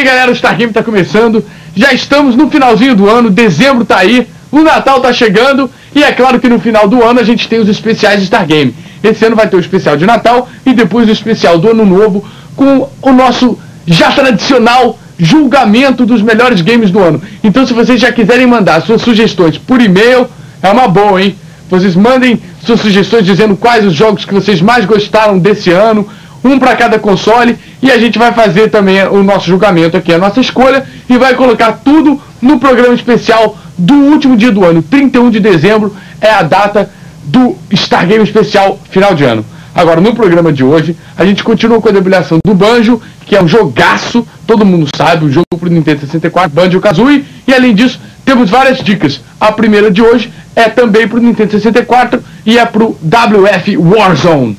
aí galera, o Star Game tá começando. Já estamos no finalzinho do ano, dezembro tá aí, o Natal tá chegando. E é claro que no final do ano a gente tem os especiais de Star Game. Esse ano vai ter o especial de Natal e depois o especial do Ano Novo, com o nosso já tradicional julgamento dos melhores games do ano. Então se vocês já quiserem mandar suas sugestões por e-mail, é uma boa, hein? Vocês mandem suas sugestões dizendo quais os jogos que vocês mais gostaram desse ano, um para cada console, e a gente vai fazer também o nosso julgamento aqui, a nossa escolha, e vai colocar tudo no programa especial do último dia do ano. 31 de dezembro é a data do Star Game especial final de ano. Agora, no programa de hoje, a gente continua com a debilhação do Banjo, que é um jogaço, todo mundo sabe, um jogo pro Nintendo 64, Banjo-Kazooie, e além disso, temos várias dicas. A primeira de hoje é também pro Nintendo 64 e é pro WF Warzone.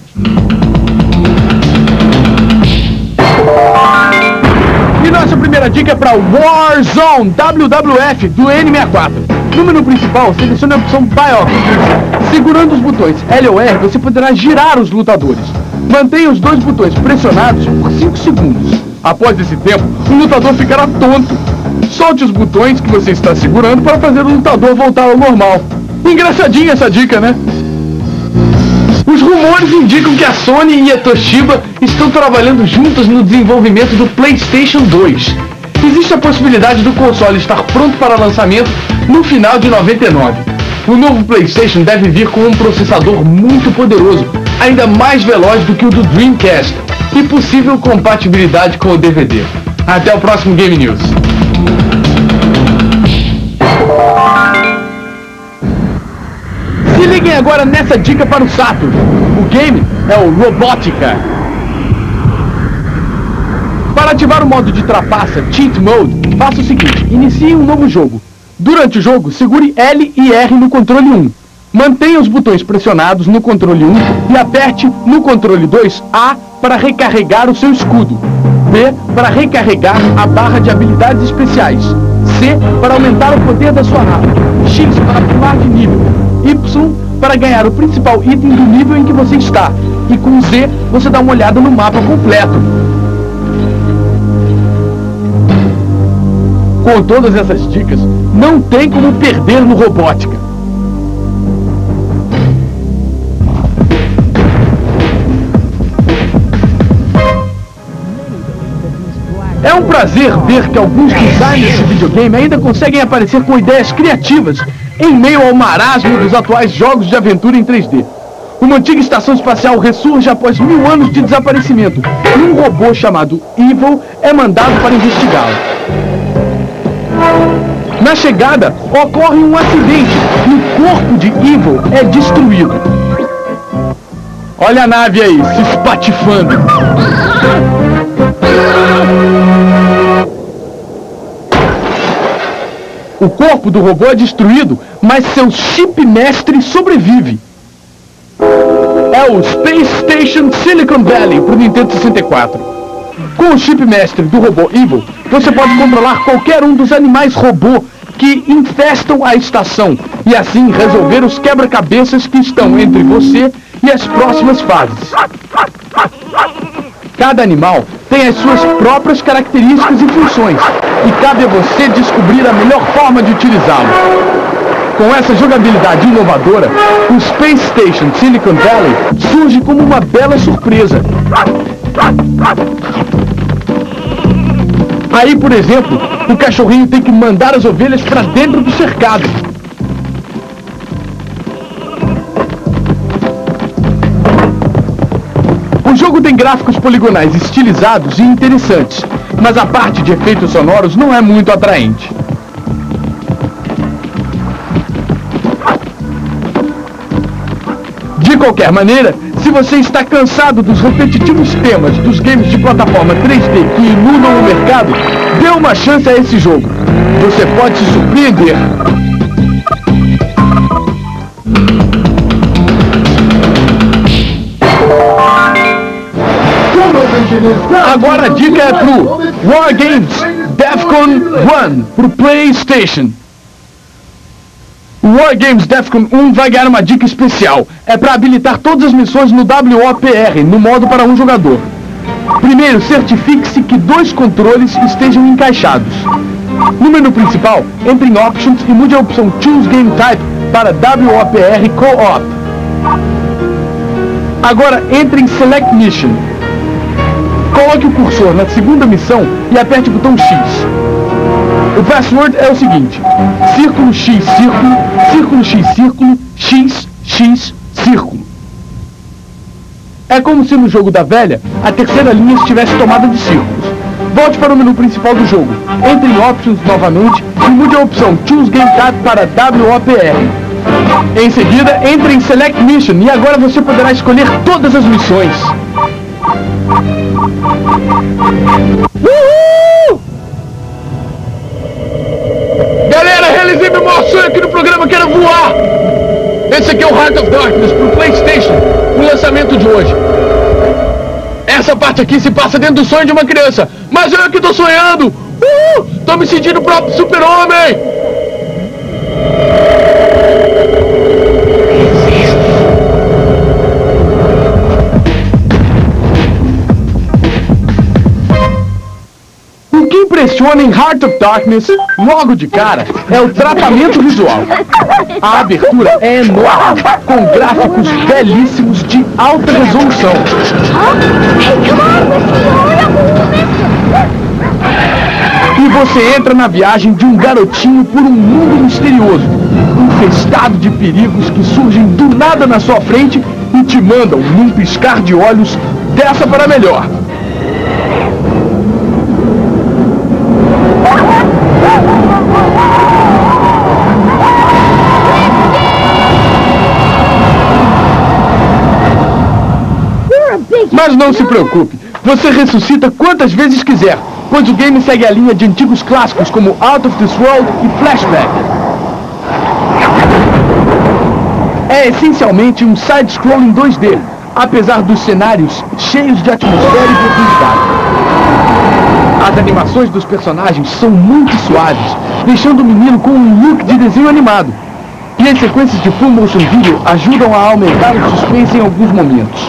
E nossa primeira dica é para Warzone WWF do N64. No menu principal, selecione a opção Biography. Segurando os botões L ou R, você poderá girar os lutadores. Mantenha os dois botões pressionados por 5 segundos. Após esse tempo, o lutador ficará tonto. Solte os botões que você está segurando para fazer o lutador voltar ao normal. Engraçadinha essa dica, né? Os rumores indicam que a Sony e a Toshiba estão trabalhando juntos no desenvolvimento do PlayStation 2. Existe a possibilidade do console estar pronto para lançamento no final de 99. O novo PlayStation deve vir com um processador muito poderoso, ainda mais veloz do que o do Dreamcast, e possível compatibilidade com o DVD. Até o próximo Game News. Se liguem agora nessa dica para o Saturn. O game é o Robótica. Para ativar o modo de trapaça, Cheat Mode, faça o seguinte: inicie um novo jogo. Durante o jogo, segure L e R no controle 1. Mantenha os botões pressionados no controle 1 e aperte no controle 2 A para recarregar o seu escudo, B para recarregar a barra de habilidades especiais, C para aumentar o poder da sua arma, X para pular de nível, Y para ganhar o principal item do nível em que você está, e com Z você dá uma olhada no mapa completo. Com todas essas dicas, não tem como perder no Robótica. É um prazer ver que alguns designers de videogame ainda conseguem aparecer com ideias criativas em meio ao marasmo dos atuais jogos de aventura em 3D. Uma antiga estação espacial ressurge após 1000 anos de desaparecimento e um robô chamado Evil é mandado para investigá-lo. Na chegada, ocorre um acidente e o corpo de Evil é destruído. Olha a nave aí, se espatifando. O corpo do robô é destruído, mas seu chip mestre sobrevive. É o Space Station Silicon Valley para o Nintendo 64. Com o chip mestre do robô Evil, você pode controlar qualquer um dos animais robô que infestam a estação e assim resolver os quebra-cabeças que estão entre você e as próximas fases. Cada animal tem as suas próprias características e funções, e cabe a você descobrir a melhor forma de utilizá-lo. Com essa jogabilidade inovadora, o Space Station Silicon Valley surge como uma bela surpresa. Aí, por exemplo, o cachorrinho tem que mandar as ovelhas para dentro do cercado. O jogo tem gráficos poligonais estilizados e interessantes, mas a parte de efeitos sonoros não é muito atraente. De qualquer maneira, se você está cansado dos repetitivos temas dos games de plataforma 3D que inundam o mercado, dê uma chance a esse jogo. Você pode se surpreender. Agora a dica é pro War Games Defcon 1 pro PlayStation. O War Games Defcon 1 vai ganhar uma dica especial. É para habilitar todas as missões no WOPR, no modo para um jogador. Primeiro, certifique-se que 2 controles estejam encaixados. No menu principal, entre em Options e mude a opção Choose Game Type para WOPR Co-op. Agora entre em Select Mission. Coloque o cursor na segunda missão e aperte o botão X. O password é o seguinte: círculo X círculo, círculo X círculo, X, X, círculo. É como se no jogo da velha, a terceira linha estivesse tomada de círculos. Volte para o menu principal do jogo, entre em Options novamente e mude a opção Choose Game Type para WOPR. Em seguida, entre em Select Mission e agora você poderá escolher todas as missões. Uhul! Galera, realizei meu maior sonho aqui no programa, que era voar! Esse aqui é o Heart of Darkness pro PlayStation, o lançamento de hoje. Essa parte aqui se passa dentro do sonho de uma criança, mas eu que tô sonhando! Tô me sentindo o próprio super-homem! O que impressiona em Heart of Darkness, logo de cara, é o tratamento visual. A abertura é enorme, com gráficos belíssimos de alta resolução. E você entra na viagem de um garotinho por um mundo misterioso, infestado de perigos que surgem do nada na sua frente e te mandam, num piscar de olhos, dessa para melhor. Mas não se preocupe, você ressuscita quantas vezes quiser, pois o game segue a linha de antigos clássicos como Out of This World e Flashback. É essencialmente um side-scroll em 2D, apesar dos cenários cheios de atmosfera e profundidade. As animações dos personagens são muito suaves, deixando o menino com um look de desenho animado. E as sequências de full motion video ajudam a aumentar o suspense em alguns momentos.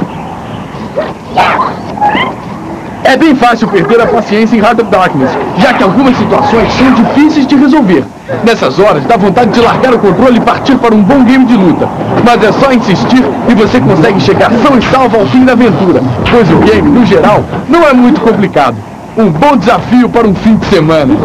É bem fácil perder a paciência em Heart of Darkness, já que algumas situações são difíceis de resolver. Nessas horas, dá vontade de largar o controle e partir para um bom game de luta. Mas é só insistir e você consegue chegar são e salvo ao fim da aventura, pois o game, no geral, não é muito complicado. Um bom desafio para um fim de semana.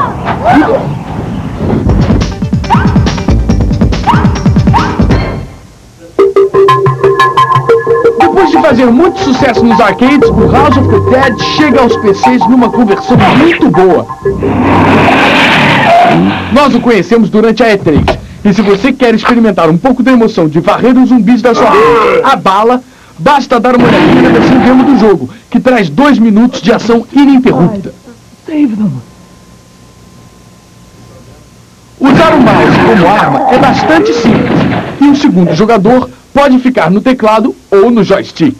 Depois de fazer muito sucesso nos arcades, o House of the Dead chega aos PCs numa conversão muito boa. Nós o conhecemos durante a E3, e se você quer experimentar um pouco da emoção de varrer os zumbis da sua rua a bala, basta dar uma olhadinha na versão demo do jogo, que traz 2 minutos de ação ininterrupta. Usar o mouse como arma é bastante simples, e o segundo jogador pode ficar no teclado ou no joystick.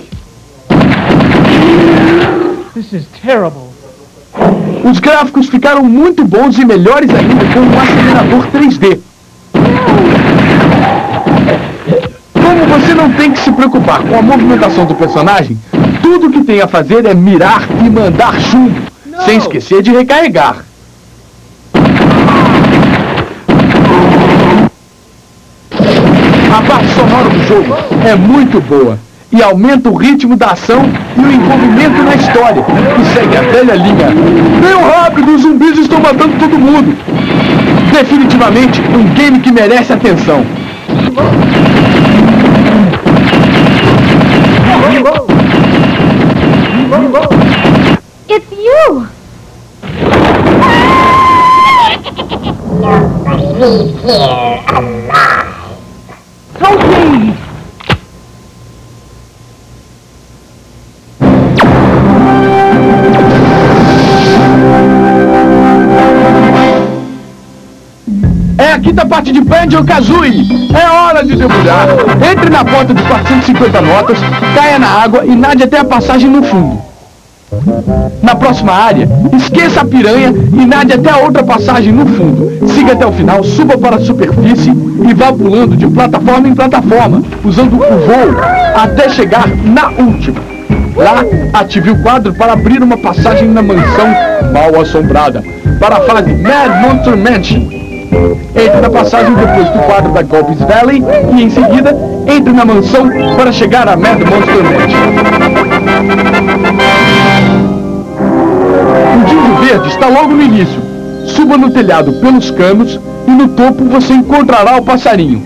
This is terrible. Os gráficos ficaram muito bons e melhores ainda com um acelerador 3D. Como você não tem que se preocupar com a movimentação do personagem, tudo que tem a fazer é mirar e mandar chumbo, sem esquecer de recarregar. A parte sonora do jogo é muito boa e aumenta o ritmo da ação e o envolvimento na história, que segue a velha linha. Venham rápido, os zumbis estão matando todo mundo. Definitivamente um game que merece atenção. It's you! Nobody here alive. Help me! É a quinta parte de Banjo-Kazooie. É hora de debulhar. Entre na porta de 450 notas, caia na água e nade até a passagem no fundo. Na próxima área, esqueça a piranha e nade até a outra passagem no fundo. Siga até o final, suba para a superfície e vá pulando de plataforma em plataforma, usando o voo até chegar na última. Lá, ative o quadro para abrir uma passagem na mansão mal assombrada, para a fase Mad Monster Mansion. Entre na passagem depois do quadro da Goblins Valley e em seguida, entre na mansão para chegar a Mad Monster Mansion. O Dinho Verde está logo no início. Suba no telhado pelos canos e no topo você encontrará o passarinho.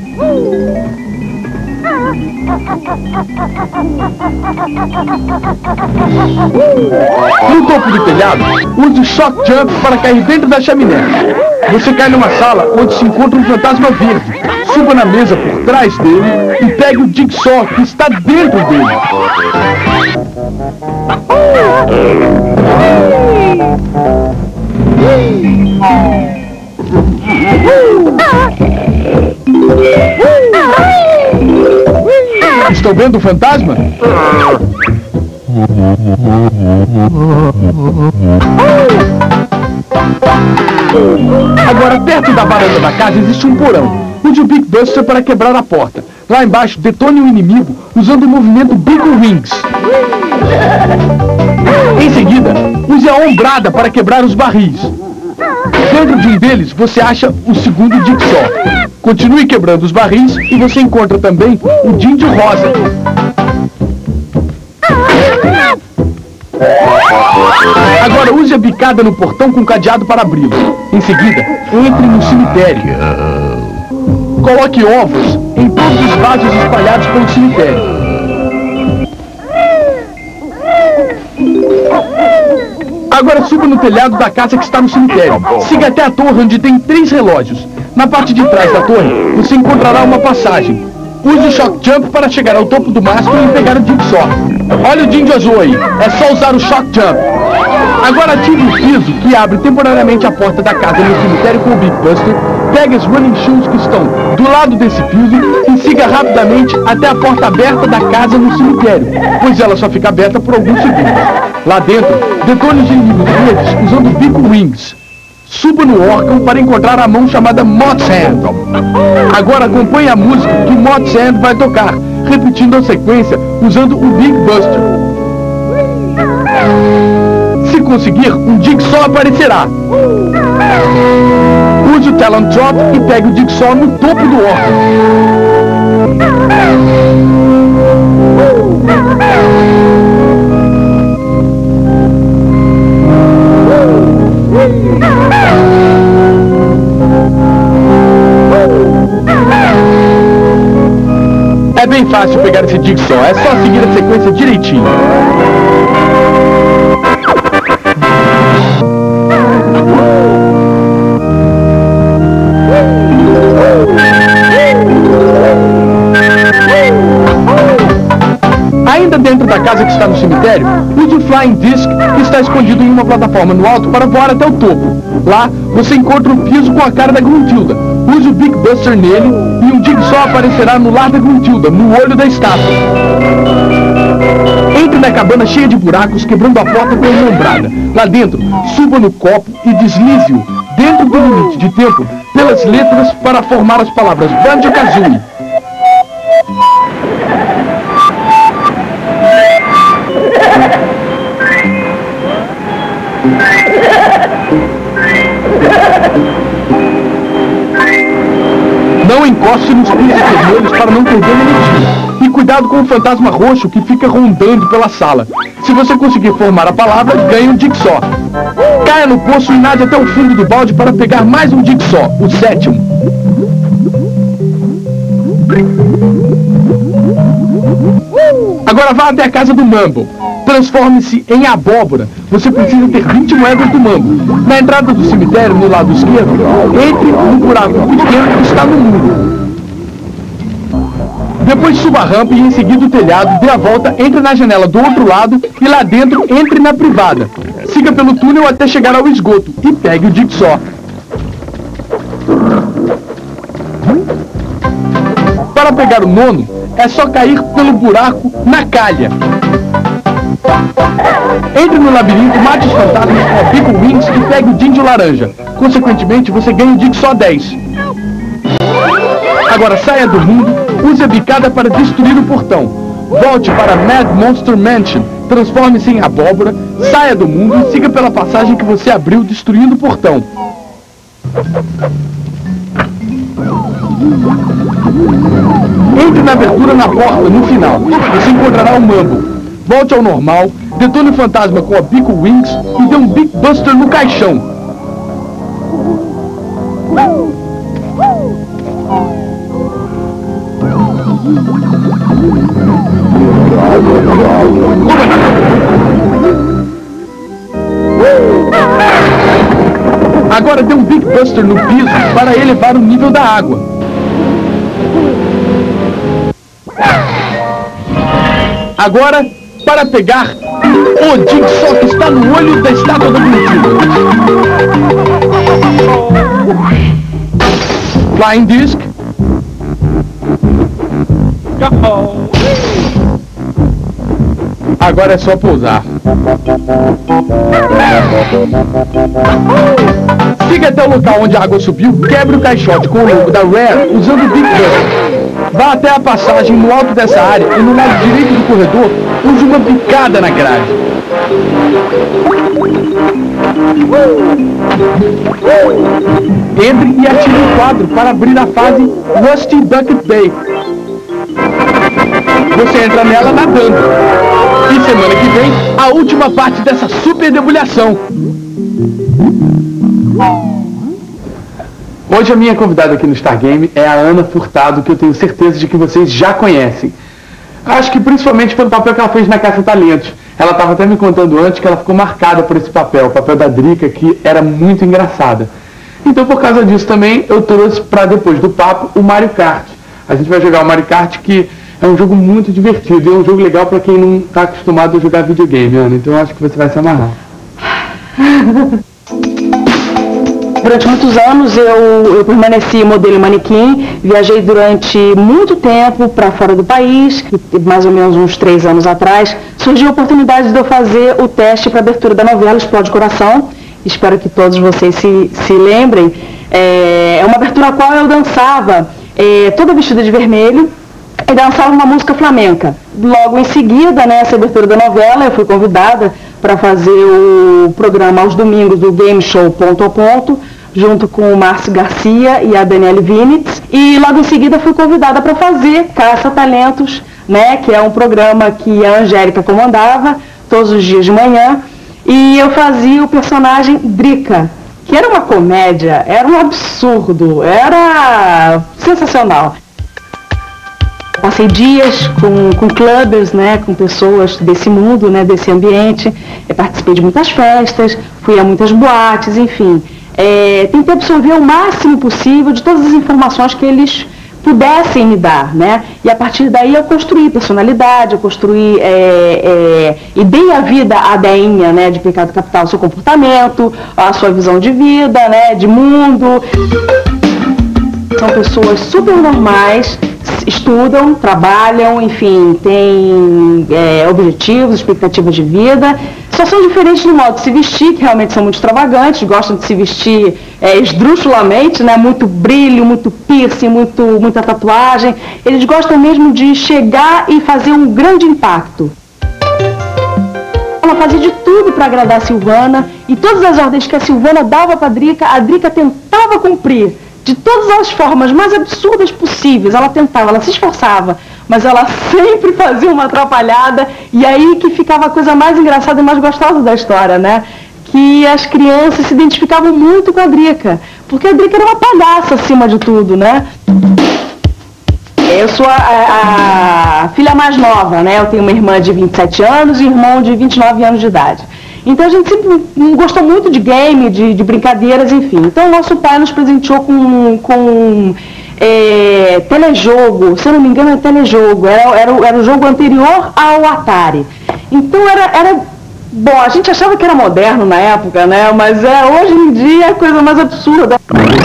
No topo do telhado, use o Shock Jump para cair dentro da chaminé. Você cai numa sala onde se encontra um fantasma verde. Suba na mesa por trás dele e pegue o Jigsaw que está dentro dele. Estão vendo o fantasma? Agora, perto da varanda da casa existe um porão. Use o Big Buster para quebrar a porta. Lá embaixo, detone o inimigo usando o movimento Big Wings. Em seguida, use a ombrada para quebrar os barris. Dentro de um deles, você acha o segundo Jigsaw. Continue quebrando os barris e você encontra também o Dindio Rosa. Agora use a bicada no portão com cadeado para abri-lo. Em seguida, entre no cemitério. Coloque ovos em todos os vasos espalhados pelo cemitério. Agora suba no telhado da casa que está no cemitério. Siga até a torre onde tem 3 relógios. Na parte de trás da torre, você encontrará uma passagem. Use o Shock Jump para chegar ao topo do mastro e pegar o Jigsaw. Olha o Dindio azul aí. É só usar o Shock Jump. Agora ative o piso que abre temporariamente a porta da casa no cemitério com o Big Buster. Pegue as Running Shoes que estão do lado desse piso e siga rapidamente até a porta aberta da casa no cemitério, pois ela só fica aberta por alguns segundos. Lá dentro, detone os inimigos verdes usando o Big Wings. Suba no órgão para encontrar a mão chamada Moth's Hand. Agora acompanhe a música que Moth's Hand vai tocar, repetindo a sequência usando o Big Buster. Se conseguir, um Jigsaw aparecerá. Use o Talon Drop e pegue o Jigsaw no topo do órgão. É bem fácil pegar esse Jigsaw, é só seguir a sequência direitinho. Ainda dentro da casa que está no cemitério, use o Flying Disc que está escondido em uma plataforma no alto para voar até o topo. Lá, você encontra o piso com a cara da Gruntilda. Use o Big Buster nele e um Jigsaw aparecerá no lar da Gruntilda, no olho da estátua. Entre na cabana cheia de buracos, quebrando a porta com uma ombrada. Lá dentro, suba no copo e deslize-o, dentro do limite de tempo, pelas letras para formar as palavras Banjo-Kazooie. Não encoste nos pisos vermelhos para não perder energia. E cuidado com o fantasma roxo que fica rondando pela sala. Se você conseguir formar a palavra, ganhe um Jigsaw. Caia no poço e nade até o fundo do balde para pegar mais um Jigsaw, o 7º. Agora vá até a casa do Mumble. Transforme-se em abóbora. Você precisa ter 20 moedas do Mumble. Na entrada do cemitério, no lado esquerdo, entre no buraco pequeno que está no muro. Depois suba a rampa e em seguida o telhado, dê a volta, entre na janela do outro lado e lá dentro entre na privada. Siga pelo túnel até chegar ao esgoto e pegue o Jigsaw. Para pegar o 9º, é só cair pelo buraco na calha. Entre no labirinto, mate os fantasmas com a Big Wings e pegue o Dindio laranja. Consequentemente, você ganha o Jigsaw 10. Agora saia do mundo, use a bicada para destruir o portão. Volte para Mad Monster Mansion, transforme-se em abóbora, saia do mundo e siga pela passagem que você abriu, destruindo o portão. Entre na abertura na porta, no final. Você encontrará o Mambo. Volte ao normal, detone o fantasma com a Bico Wings e dê um Big Buster no caixão. Agora dê um Big Buster no piso para elevar o nível da água. Agora, para pegar o Jigsaw que está no olho da estátua da Bluetooth. Flying Disc. Agora é só pousar. Siga até o local onde a água subiu, quebre o caixote com o logo da Rare usando o Big Buster. Vá até a passagem no alto dessa área e no lado direito do corredor, use uma picada na grade. Entre e atire o quadro para abrir a fase Rusty Bucket Bay. Você entra nela nadando. E semana que vem, a última parte dessa super debulhação. Hoje a minha convidada aqui no Stargame é a Ana Furtado, que eu tenho certeza de que vocês já conhecem. Acho que principalmente pelo papel que ela fez na Caça-Talentos. Ela estava até me contando antes que ela ficou marcada por esse papel, o papel da Drica, que era muito engraçada. Então por causa disso também eu trouxe para depois do papo o Mario Kart. A gente vai jogar o Mario Kart, que é um jogo muito divertido e é um jogo legal para quem não está acostumado a jogar videogame, Ana. Então eu acho que você vai se amarrar. Durante muitos anos eu permaneci modelo manequim, viajei durante muito tempo para fora do país, e mais ou menos uns 3 anos atrás surgiu a oportunidade de eu fazer o teste para abertura da novela Explode Coração. Espero que todos vocês se lembrem. É uma abertura na qual eu dançava toda vestida de vermelho e dançava uma música flamenca. Logo em seguida, nessa abertura da novela, eu fui convidada para fazer o programa aos domingos do Game Show Ponto a Ponto, junto com o Márcio Garcia e a Daniele Vinitz. E logo em seguida fui convidada para fazer Caça-Talentos, né, que é um programa que a Angélica comandava todos os dias de manhã. E eu fazia o personagem Drica, que era uma comédia, era um absurdo, era sensacional. Passei dias com clubbers, né, com pessoas desse mundo, né, desse ambiente. Eu participei de muitas festas, fui a muitas boates, enfim. Tentei absorver o máximo possível de todas as informações que eles pudessem me dar, né? E a partir daí eu construí personalidade, eu construí e dei a vida à Deinha, né, de Pecado Capital, seu comportamento, a sua visão de vida, né, de mundo. São pessoas super normais, estudam, trabalham, enfim, têm objetivos, expectativas de vida. Só são diferentes no modo de se vestir, que realmente são muito extravagantes, gostam de se vestir esdrúxulamente, né? Muito brilho, muito piercing, muita tatuagem. Eles gostam mesmo de chegar e fazer um grande impacto. Ela fazia de tudo para agradar a Silvana, e todas as ordens que a Silvana dava para a Drica tentava cumprir. De todas as formas mais absurdas possíveis, ela tentava, ela se esforçava, mas ela sempre fazia uma atrapalhada, e aí que ficava a coisa mais engraçada e mais gostosa da história, né? Que as crianças se identificavam muito com a Drica, porque a Drica era uma palhaça acima de tudo, né? Eu sou a filha mais nova, né? Eu tenho uma irmã de 27 anos e um irmão de 29 anos de idade. Então a gente sempre gostou muito de game, de brincadeiras, enfim. Então o nosso pai nos presenteou com telejogo, se eu não me engano é telejogo, era o jogo anterior ao Atari. Então era bom, a gente achava que era moderno na época, né? Mas hoje em dia é a coisa mais absurda.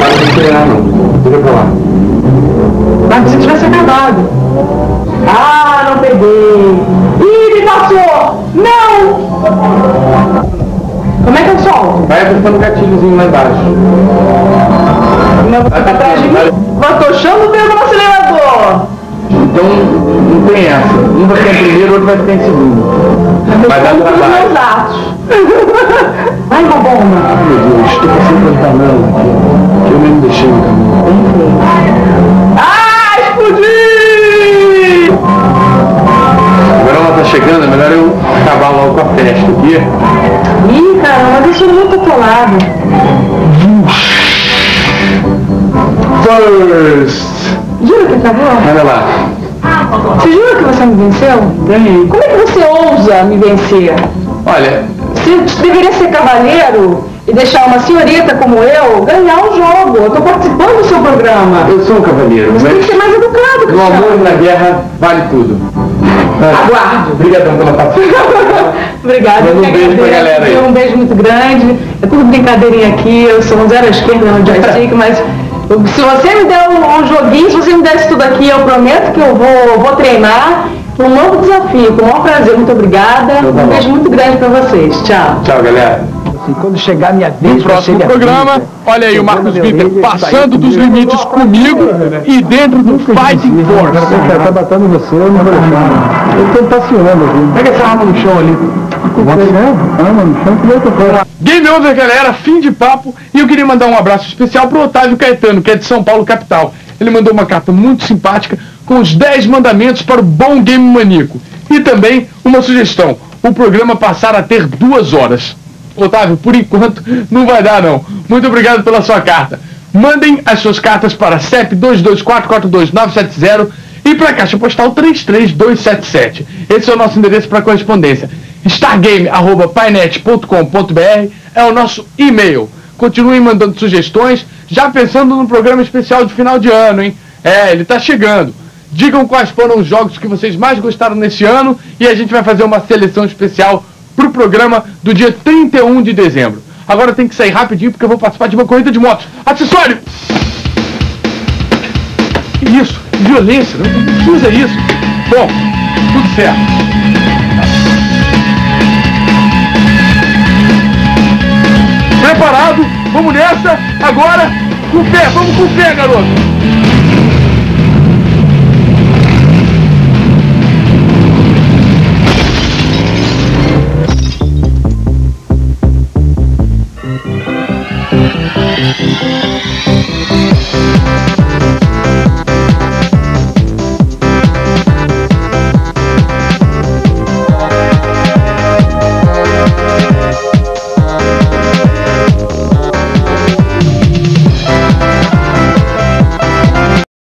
Mas se tivesse acabado. Ah, não peguei. Ih, me passou! Não! Como é que eu solto? Vai apertando o gatilhozinho lá embaixo. Não, você tá atrás de mim? Vatochando o dedo no acelerador! Então, não tem essa. Um vai ficar em primeiro, outro vai ficar em segundo. Vai dar trabalho. Meus atos. Vai, Bobona. Ah, meu Deus, estou passando pelo caminhão aqui. Que eu mesmo deixei no caminhão. Ah, explodi! Agora ela tá chegando, é melhor eu acabar logo com a festa aqui. Ih, caramba, deixou muito atolado. First! Jura que acabou? Olha lá. Você jura que você me venceu? Ganhei. Como é que você ousa me vencer? Olha, Você deveria ser cavalheiro e deixar uma senhorita como eu ganhar o jogo. Eu tô participando do seu programa. eu sou um cavalheiro, Você tem que ser mas mais educado, no amor e Cristiano. na guerra vale tudo. Aguarde. Obrigadão pela participação. Obrigada. Manda um eu que beijo pra agradeço. galera aí. Um beijo muito grande. É tudo brincadeirinha aqui. Eu sou um zero à esquerda no joystick, mas se você me der um joguinho, se você me der isso tudo aqui, eu prometo que eu vou treinar um novo desafio. Com o maior prazer. Muito obrigada. Então tá Um bom. beijo muito grande pra vocês. Tchau. Tchau, galera. Assim, quando chegar a minha vez, No próximo programa, olha aí o Marcos Winter passando dos limites comigo e dentro do Fighting Force. Tá batendo você, eu não vou deixar. Eu tô passeando aqui. Pega essa arma no chão ali. Arma no chão, que eu tô fora. Game over, galera, fim de papo. E eu queria mandar um abraço especial pro Otávio Caetano, que é de São Paulo, capital. Ele mandou uma carta muito simpática com os 10 mandamentos para o bom game maníaco. E também uma sugestão, o programa passar a ter 2 horas. Otávio, por enquanto, não vai dar não. Muito obrigado pela sua carta. Mandem as suas cartas para CEP 224422970 e para a Caixa Postal 33277. Esse é o nosso endereço para correspondência. stargame@painet.com.br é o nosso e-mail. Continuem mandando sugestões, já pensando no programa especial de final de ano, hein? É, ele tá chegando. Digam quais foram os jogos que vocês mais gostaram nesse ano e a gente vai fazer uma seleção especial pro programa do dia 31 de dezembro. Agora tem que sair rapidinho porque eu vou participar de uma corrida de motos. Acessório! Que isso? Que violência, não precisa isso. Bom, tudo certo. Preparado? Vamos nessa? Agora, com fé, vamos com fé, garoto! Thank you.